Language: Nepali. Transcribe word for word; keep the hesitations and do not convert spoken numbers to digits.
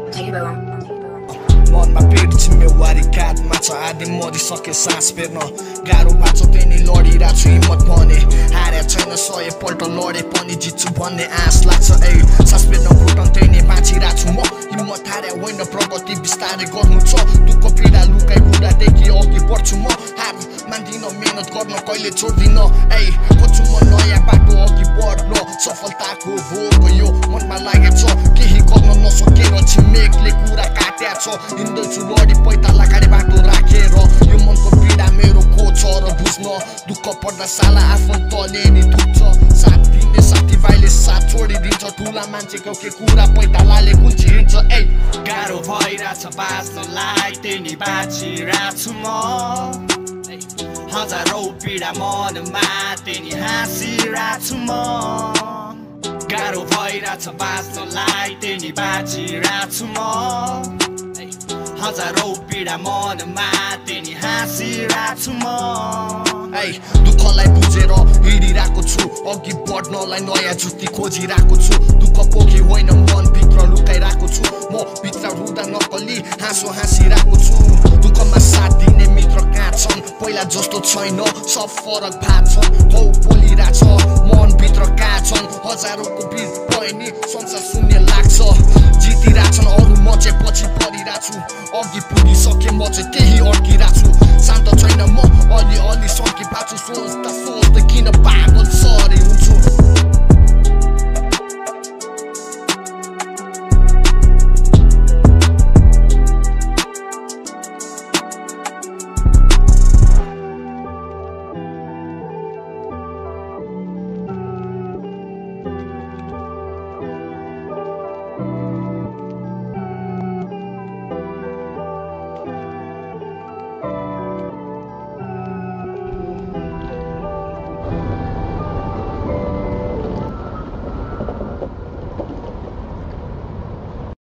मनमा पेट जिम्मेवारी काँधमा छ आदि मरिसके सास फेर्न गाह्रो बाँचो त्यही नै लडिरहेको छु हिम्मत भने हारे छैन सय पल्ट लडे पनि जित्छु भन्ने आश लाग्छ ए सास फेर्न घुटन त्यही नै बाँचिरहेको छु म हिम्मत हारे होइन प्रगति बिस्तारै गर्नु छ दुःख पीडा लुकाइ बुढादेखि अघि बढ्छु म हार मान्दिन मेहनत गर्न कहिले छोड्दिन ए खोज्छु म नयाँ बाटो अघि बढ्न सफलताको भोग यो मनमा लागेछ केही गर्न नसकेर छिमेकले कुरा काट्या छ हिँड्दैछु लडी पैताला गाडी बाटो राखेर यो मनको पीडा मेरो को छ र बुझ्न दुःख पर्दा साला आफन्तले नि दुख्छ साथ दिने साथीभाइले साथ छोडिदिन्छ ठुला मान्छेको के कुरा पैतालाले कुल्ची हिँड्छ ए गाह्रो भइरहेछ बाँच्नलाई त्यही नि बाँचिरहेको छु म हजारौँ पीडा मनमा त्यही नि हाँसिरहेको छु म गाह्रो भइरहेछ बाँच्नलाई त्यही नि बाँचिरहेको छु म हजारौँ पीडा मनमा त्यही नि हाँसिरहेको छु म ए दुःखलाई बुझेर हिँडिरहेको छु अघि बढ्नलाई नयाँ जुत्ती खोजिरहेको छु दुःख पोखी होइन मनभित्र लुकाइरहेको छु म भित्र रुँदा नक्कली हाँसो हाँसिरहेको छु दुःखमा साथ दिने मित्र कहाँ छन् पहिला जस्तो छैन सब फरक भएको छ हौ बोलिरहेछ मनभित्र कहाँ छन् हजारौँको भिड पनि संसार शून्य लाग्छ जितिरहेछन् अरू म चाहिँ पछि परिरहेको छु अघि पुगिसके म चाहिँ त्यही अड्किरहेको छु शान्त छैन म अलि अलि सङ्की पाछु सोच